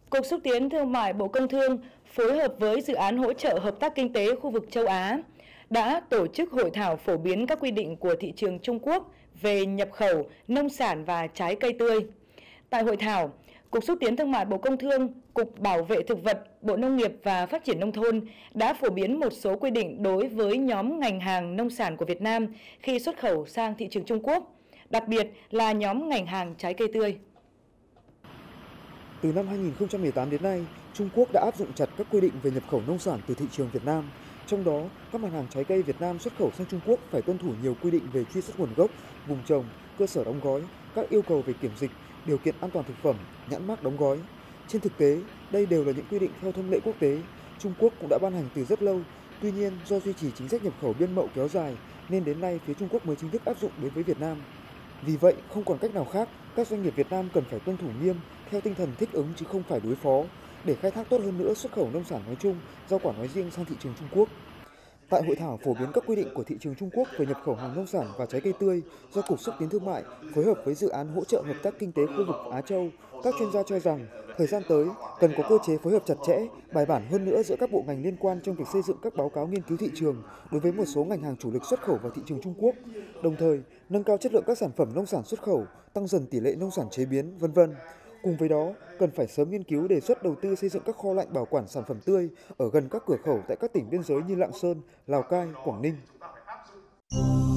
Cục xúc tiến thương mại Bộ Công Thương phối hợp với dự án hỗ trợ hợp tác kinh tế khu vực châu Á đã tổ chức hội thảo phổ biến các quy định của thị trường Trung Quốc về nhập khẩu nông sản và trái cây tươi. Tại hội thảo, Cục xúc tiến thương mại Bộ Công Thương, Cục Bảo vệ thực vật, Bộ Nông nghiệp và Phát triển nông thôn đã phổ biến một số quy định đối với nhóm ngành hàng nông sản của Việt Nam khi xuất khẩu sang thị trường Trung Quốc, đặc biệt là nhóm ngành hàng trái cây tươi. Từ năm 2018 đến nay, Trung Quốc đã áp dụng chặt các quy định về nhập khẩu nông sản từ thị trường Việt Nam. Trong đó, các mặt hàng trái cây Việt Nam xuất khẩu sang Trung Quốc phải tuân thủ nhiều quy định về truy xuất nguồn gốc, vùng trồng, cơ sở đóng gói, các yêu cầu về kiểm dịch, điều kiện an toàn thực phẩm, nhãn mác đóng gói. Trên thực tế, đây đều là những quy định theo thông lệ quốc tế. Trung Quốc cũng đã ban hành từ rất lâu. Tuy nhiên, do duy trì chính sách nhập khẩu biên mậu kéo dài, nên đến nay phía Trung Quốc mới chính thức áp dụng đối với Việt Nam. Vì vậy, không còn cách nào khác, các doanh nghiệp Việt Nam cần phải tuân thủ nghiêm theo tinh thần thích ứng chứ không phải đối phó để khai thác tốt hơn nữa xuất khẩu nông sản nói chung, rau quả nói riêng sang thị trường Trung Quốc. Tại hội thảo phổ biến các quy định của thị trường Trung Quốc về nhập khẩu hàng nông sản và trái cây tươi do Cục xúc tiến thương mại phối hợp với dự án hỗ trợ hợp tác kinh tế khu vực Á Châu, các chuyên gia cho rằng thời gian tới cần có cơ chế phối hợp chặt chẽ, bài bản hơn nữa giữa các bộ ngành liên quan trong việc xây dựng các báo cáo nghiên cứu thị trường đối với một số ngành hàng chủ lực xuất khẩu vào thị trường Trung Quốc, đồng thời nâng cao chất lượng các sản phẩm nông sản xuất khẩu, tăng dần tỷ lệ nông sản chế biến, vân vân. Cùng với đó, cần phải sớm nghiên cứu đề xuất đầu tư xây dựng các kho lạnh bảo quản sản phẩm tươi ở gần các cửa khẩu tại các tỉnh biên giới như Lạng Sơn, Lào Cai, Quảng Ninh.